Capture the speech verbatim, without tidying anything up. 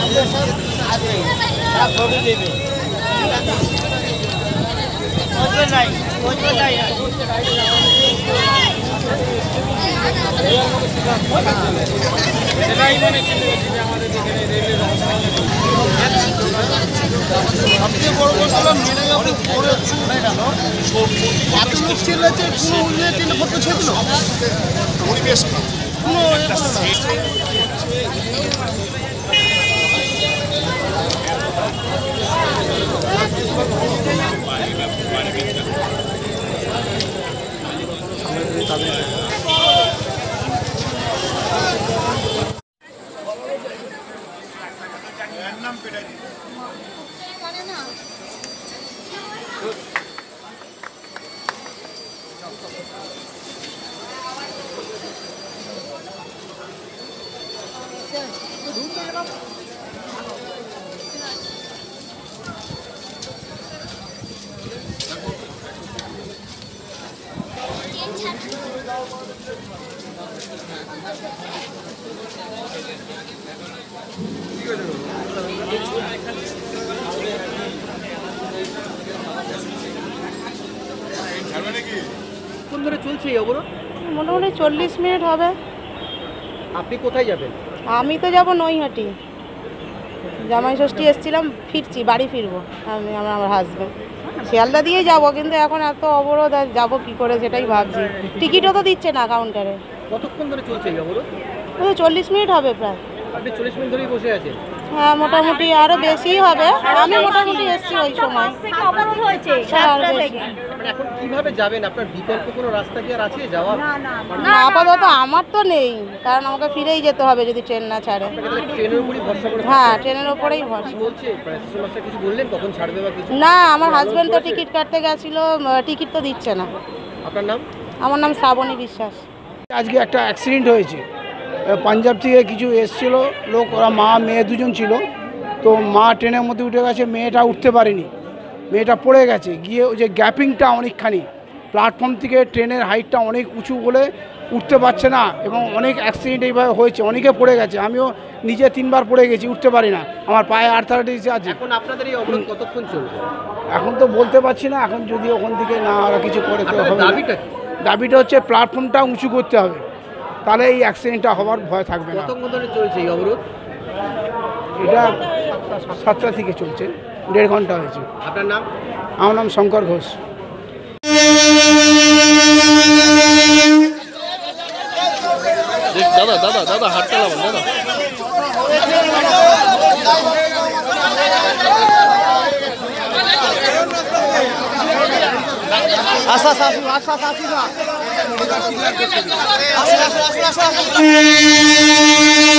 সবচেয়ে বড় কথা হলো মেরে যখন পড়ে ছুটে গেল এত লোক চিল্লাচ্ছে কোনো উল্লেখ টেনে ফটো ছিল পরিবেশ কোনো কোন ধরে চলছে এই অবরোধ? মোটামুটি চল্লিশ মিনিট হবে। আপনি কোথায় যাবেন? আমি তো যাব নৈহাটি, জামাই ষষ্ঠী এসেছিলাম, ফিরছি, বাড়ি ফিরবো আমি আমার আমার হাজব্যান্ড। শিয়ালদা দিয়েই যাবো, কিন্তু এখন এত অবরোধ আর যাবো কী করে সেটাই ভাবছি। টিকিটও তো দিচ্ছে না কাউন্টারে। কতক্ষণ ধরে চলছে এই অবরোধ? ওই চল্লিশ মিনিট হবে প্রায়। আপনি চল্লিশ মিনিট ধরেই বসে আছেন? হ্যাঁ, মোটামুটি আরও বেশিই হবে। আমি মোটামুটি এসেছি ওই সময়। এখন কিভাবে যাবেন? আপনার বিকল্প কোনো রাস্তা কি আর আছে যাওয়ার? না, আপাতত আমার তো নেই, কারণ আমাকে ফিরেই যেতে হবে যদি ট্রেন না ছাড়ে। ট্রেনের উপরই ভরসা করে? হ্যাঁ, ট্রেনের ওপরেই ভরসা। বলছে কিছু বললেন কখন ছাড়বে বা কিছু? না, আমার হাজব্যান্ড তো টিকিট কাটতে গেছিল, টিকিট তো দিচ্ছে না। আপনার নাম? আমার নাম শ্রাবণী বিশ্বাস। আজকে একটা অ্যাক্সিডেন্ট হয়েছে, পাঞ্জাব থেকে কিছু এসছিল লোক, ওরা মা মেয়ে দুজন ছিল। তো মা ট্রেনের মধ্যে উঠে গেছে, মেয়েটা উঠতে পারেনি, মেয়েটা পড়ে গেছে। গিয়ে ওই যে গ্যাপিংটা অনেকখানি, প্ল্যাটফর্ম থেকে ট্রেনের হাইটটা অনেক উঁচু বলে উঠতে পারছে না, এবং অনেক অ্যাক্সিডেন্ট এইভাবে হয়েছে, অনেকে পড়ে গেছে। আমিও নিজে তিনবার পড়ে গেছি, উঠতে পারি না, আমার পায়ে আর্থারাইটিস আছে। এখন আপনাদের এই অবরোধ কতক্ষণ চলবে? এখন তো বলতে পারছি না, এখন যদি ওখান থেকে না ওরা কিছু করে তো হবে। দাবিটা কি? দাবিটা হচ্ছে প্ল্যাটফর্মটা উঁচু করতে হবে, তাহলে এই অ্যাক্সিডেন্টটা হওয়ার ভয় থাকবে না। কতক্ষণ ধরে চলছে এই অবরোধ? এটা সাতটা থেকে চলছে, দেড় ঘন্টা হয়েছে। আপনার নাম? আমার নাম শঙ্কর ঘোষ। দাদা দাদা দাদা হাত চালাবেন দাদা। আচ্ছা আচ্ছা আচ্ছা আচ্ছা আচ্ছা